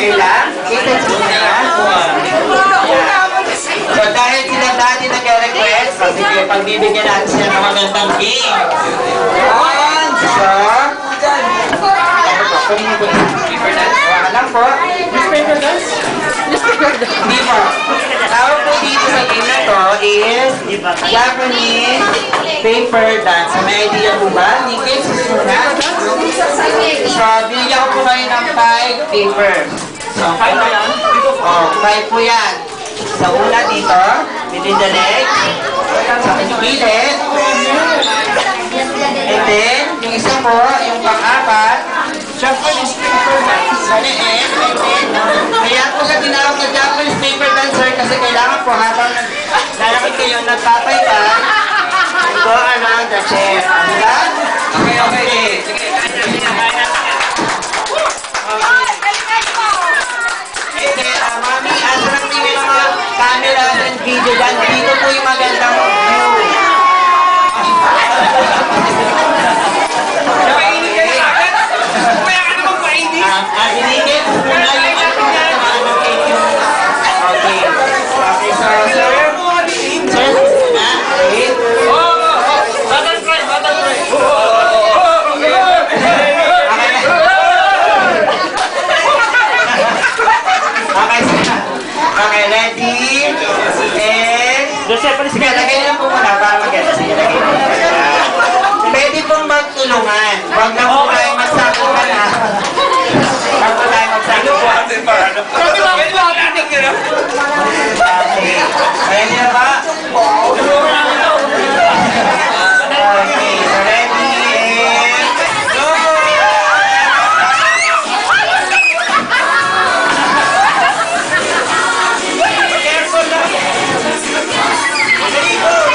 Okay lang? Kita siya. So dahil sila dati nag-request, sige, pagbibigyan natin siya ng magandang game. Yan! So, wala lang po. Newspaper dance? Hindi po. Tawag po dito sa game na to is Japanese paper dance. May idea po ba? Hindi kayo susunod. So, binigyan ko po kayo ng 5 paper. So, 5 ba yan? Oh, 5 po yan. Sa una dito, within the leg. Sa pilit. And then, yung isa po, yung pang-apat, Japanese paper dance. Sa leeg. Kaya po sa tinawag na Japanese paper dancer kasi kailangan po habang lalakit kayo nagpapaypan, go around the chair. Diba? Okay, okay. And then, mami, asa lang din yung mga camera and video dyan. Dito po yung magandang view. Inigit muna yung okay. Okay, so, sir. Sir, na, wait. Battle cry, battle cry. Okay, ready? And... Sige, lagay lang po muna para mag-get. Sige, lagay lang. Pwede pong magtulungan. Huwag na po kayo magsakuhan ha. Huwag po tayo magsakuhan. Okay. Ayan niya ba? Okay, so ready? And... Go! Careful lang. Ready, go!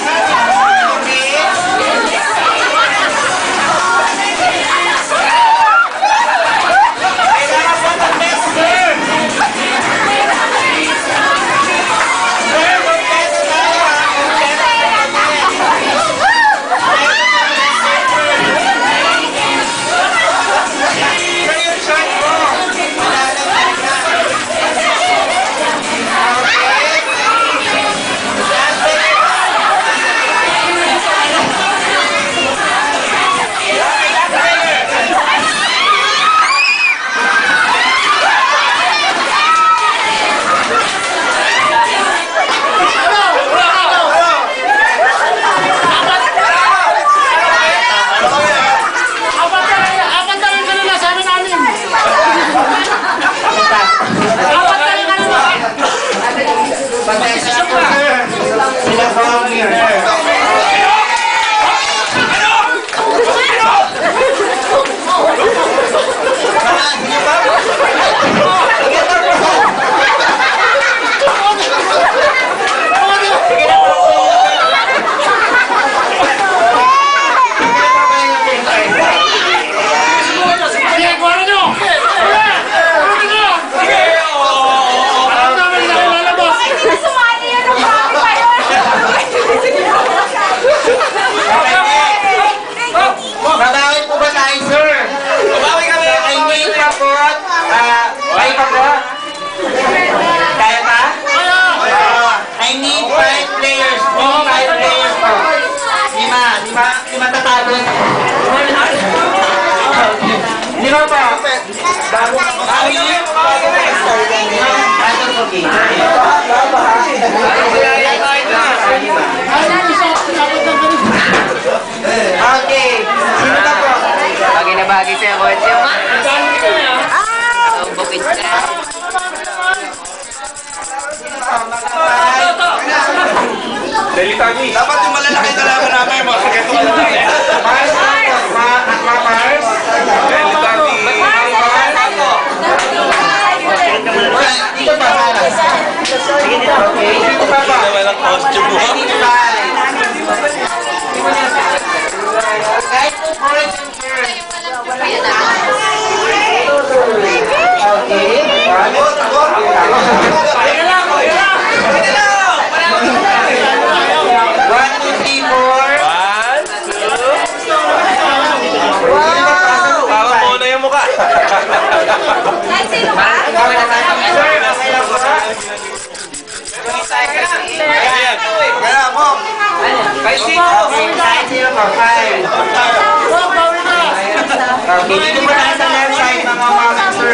Okay, sino ka po? Bagay na bagay sa'yo, kotse mo. Ang bukid ka. Delitagi. Dapat yung malalaki kalaban namin, mga sakit ko malalaki. Mars, Mars. Delitagi. Dito pa, Mars. Sige dito, okay. Dito pa ba? Walang costume mo. Dito pa. Guys, two boys and girls. Okay. One, two, three, four. Parang muna yung mukha. Sino ba? Okay, kahit sino po, 5. Okay, dito po tayo sa left side, mga mama, sir.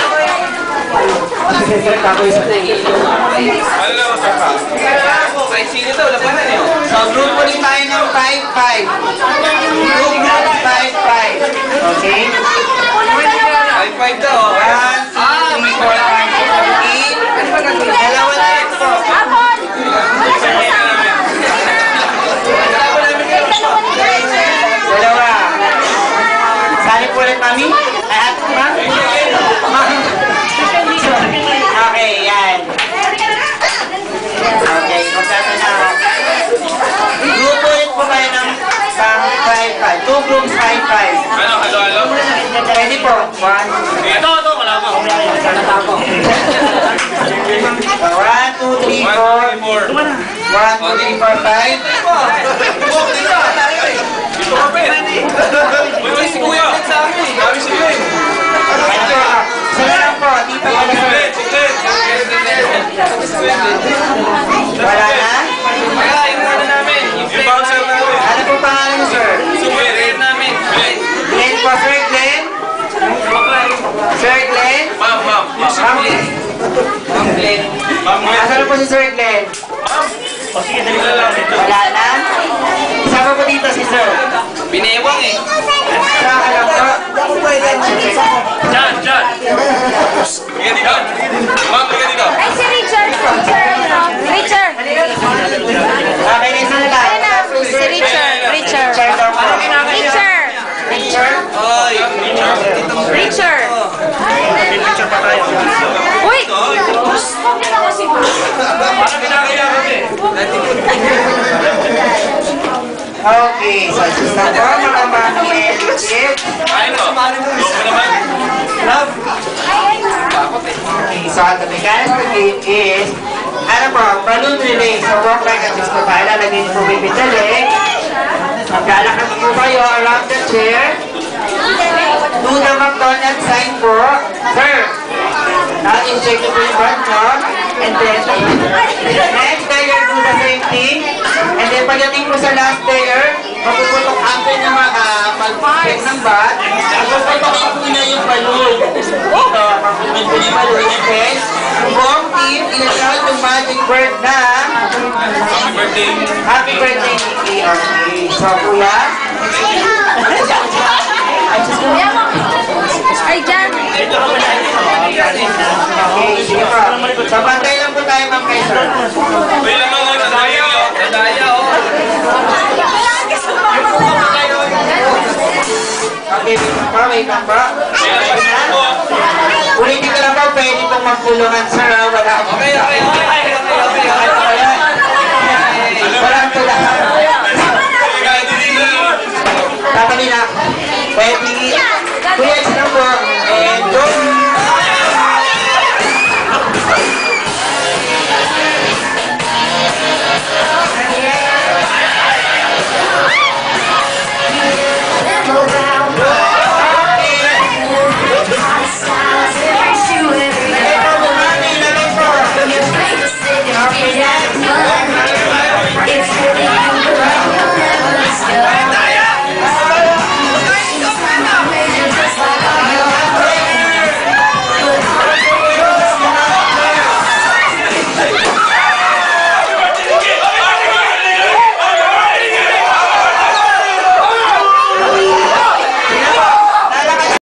Ano na usap ka? Kahit sino daw, labanan niyo. So, group ulit tayo ng 5-5. Group 5-5. Okay? 5-5 daw. 1, 2, 3, 4, 5, 6, 7, 8. Dalawa na rin po. Dalawa. Sali po ulit, mami? At, ma'am? Okay, yan. Okay, kompleto na. Group ulit po kayo ng 5-5. 2 groups, 5-5. Ano, halo-halo? Pwede po. 1, Ito, wala ko. 1, 2, 3, 4. 1, 2, 3, 4, 5. Dito ka, Ben. Uy, si Kuya. Dami si Ben. Ano po? Sila lang po. Dito wala sir. Wala na? Wala, yung ano namin. Yung bouncer namin. Ano po pangalan niyo, sir? Super namin. Glenn po, Sir Glenn? Sir Glenn? Ma'am. Ma'am Glenn. Ma'am, Asan po si Sir Glenn? Wala na? Isama po dito si Sir. Binewang eh. Saka lang po. Diyan. Bigyan dito. Ma'am, bigyan dito. Ay, si Richard. Richard. Okay, na isa na lang. Ayun na. Si Richard. Richard. Richard daw po. Richard. Richard? Oy. Richard. Uy! Parang kinakaya kami. Okay, so sus na po mga mami and kids. Ayun to. Loko naman. Love. Okay, so the mechanics of the game is, ano po, balloon relay. So walk like at this po tayo. Lalagay niyo po bibig na leg. Maglalakad po kayo around the chair. Do the McDonald's sign po. Sir, na-inject ko po yung brand nyo. And then, next layer, do the same thing. And then, pagdating po sa last layer, mapuputok after na mag-check ng bat, mapuputok pa po na yung balloon. Ito, mapuputok po yung balloon. And then, yung buong team, ilasal yung magic word na Happy birthday. Happy birthday, Nikki. Okay. So, kuya. Ay, dyan. Okay, sige po. So, bantay lang po tayo, ma'am, kayo, sir. May lamang ako na daya. Nadaya oh. Okay, wait lang po. Ulitin ko lang po, pwede pong magpulungan, sir. Wala akong... Okay. Walang tulakan. Tatali na. Pwede. Kuya, isa lang po.